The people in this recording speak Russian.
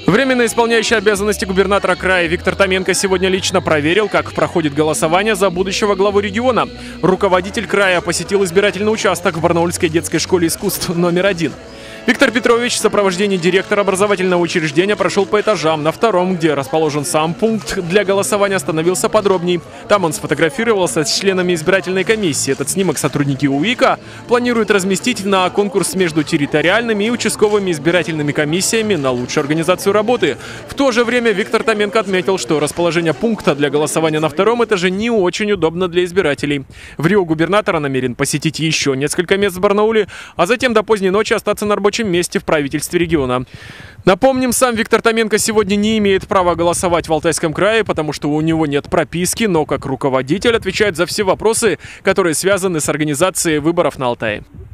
Временно исполняющий обязанности губернатора края Виктор Томенко сегодня лично проверил, как проходит голосование за будущего главу региона. Руководитель края посетил избирательный участок в Барнаульской детской школе искусств номер 1. Виктор Петрович в сопровождении директора образовательного учреждения прошел по этажам. На втором, где расположен сам пункт для голосования, остановился подробней. Там он сфотографировался с членами избирательной комиссии. Этот снимок сотрудники УИКа планируют разместить на конкурс между территориальными и участковыми избирательными комиссиями на лучшую организацию работы. В то же время Виктор Томенко отметил, что расположение пункта для голосования на втором этаже не очень удобно для избирателей. В Рио губернатор намерен посетить еще несколько мест в Барнауле, а затем до поздней ночи остаться на рабочем месте в правительстве региона. Напомним, сам Виктор Томенко сегодня не имеет права голосовать в Алтайском крае, потому что у него нет прописки, но как руководитель отвечает за все вопросы, которые связаны с организацией выборов на Алтае.